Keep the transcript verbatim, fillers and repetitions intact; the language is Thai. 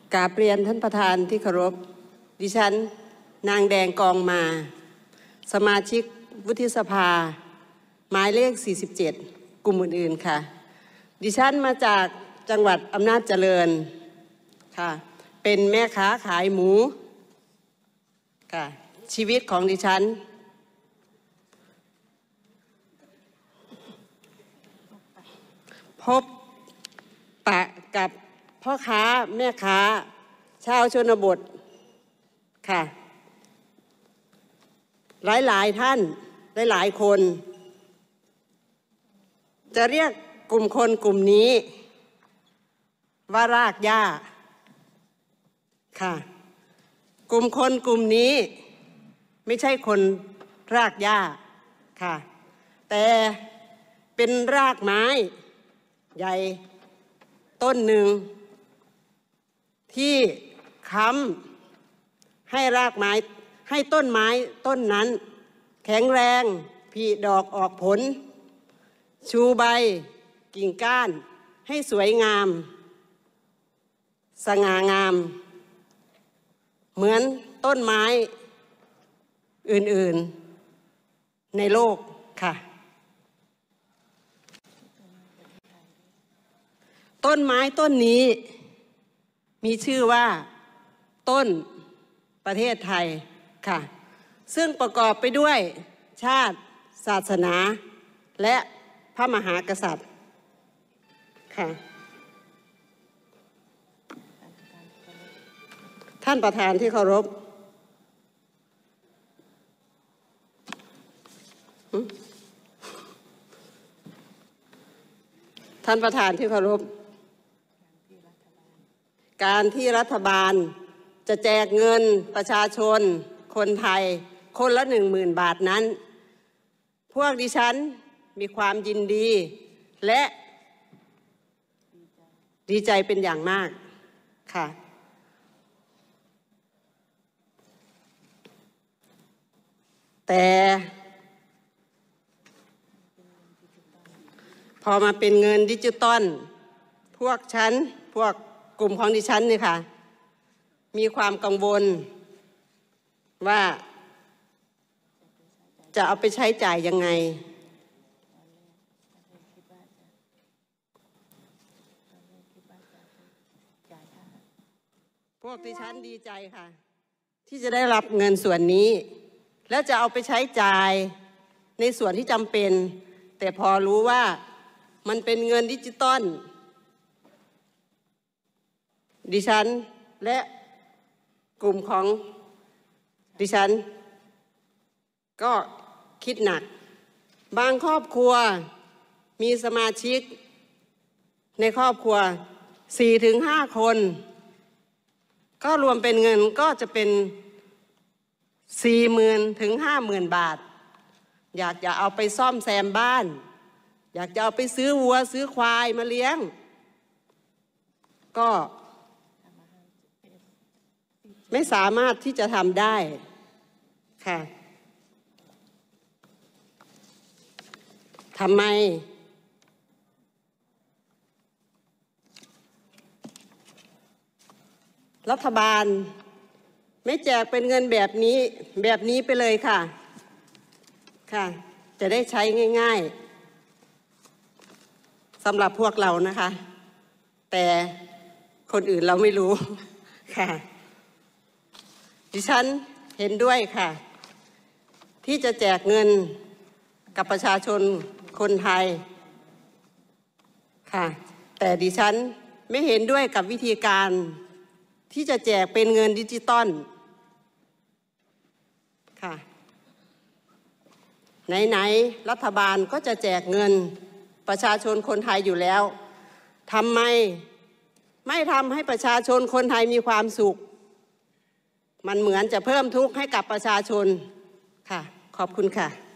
กราบเรียนท่านประธานที่เคารพดิฉันนางแดงกองมาสมาชิกวุฒิสภาหมายเลขสี่สิบเจ็ดกลุ่มอื่นๆค่ะดิฉันมาจากจังหวัดอำนาจเจริญค่ะเป็นแม่ค้าขายหมูค่ะชีวิตของดิฉันพบปะกับพ่อค้าแม่ค้าชาวชนบทค่ะหลายๆท่านหลายๆคนจะเรียกกลุ่มคนกลุ่มนี้ว่ารากหญ้าค่ะกลุ่มคนกลุ่มนี้ไม่ใช่คนรากหญ้าค่ะแต่เป็นรากไม้ใหญ่ต้นหนึ่งที่ค้ำให้รากไม้ให้ต้นไม้ต้นนั้นแข็งแรงผลิดอกออกผลชูใบกิ่งก้านให้สวยงามสง่างามเหมือนต้นไม้อื่นๆในโลกค่ะต้นไม้ต้นนี้มีชื่อว่าต้นประเทศไทยค่ะซึ่งประกอบไปด้วยชาติศาสนาและพระมหากษัตริย์ค่ะท่านประธานที่เคารพท่านประธานที่เคารพการที่รัฐบาลจะแจกเงินประชาชนคนไทยคนละหนึ่งหมื่นบาทนั้นพวกดิฉันมีความยินดีและดีใจเป็นอย่างมากค่ะแต่พอมาเป็นเงินดิจิตอลพวกฉันพวกกลุ่มของดิฉันนี่ค่ะมีความกังวลว่าจะเอาไปใช้จ่ายยังไงพวกดิฉันดีใจค่ะที่จะได้รับเงินส่วนนี้แล้วจะเอาไปใช้จ่ายในส่วนที่จำเป็นแต่พอรู้ว่ามันเป็นเงินดิจิตอลดิฉันและกลุ่มของดิฉันก็คิดหนักบางครอบครัวมีสมาชิกในครอบครัว สี่ถึงห้า คนก็รวมเป็นเงินก็จะเป็น สี่หมื่น ถึง ห้าหมื่น บาทอยากจะเอาไปซ่อมแซมบ้านอยากจะเอาไปซื้อวัวซื้อควายมาเลี้ยงก็ไม่สามารถที่จะทำได้ค่ะทำไมรัฐบาลไม่แจกเป็นเงินแบบนี้แบบนี้ไปเลยค่ะค่ะจะได้ใช้ง่ายๆสำหรับพวกเรานะคะแต่คนอื่นเราไม่รู้ค่ะดิฉันเห็นด้วยค่ะที่จะแจกเงินกับประชาชนคนไทยค่ะแต่ดิฉันไม่เห็นด้วยกับวิธีการที่จะแจกเป็นเงินดิจิตอลค่ะไหนๆรัฐบาลก็จะแจกเงินประชาชนคนไทยอยู่แล้วทำไมไม่ทำให้ประชาชนคนไทยมีความสุขมันเหมือนจะเพิ่มทุกข์ให้กับประชาชนค่ะขอบคุณค่ะ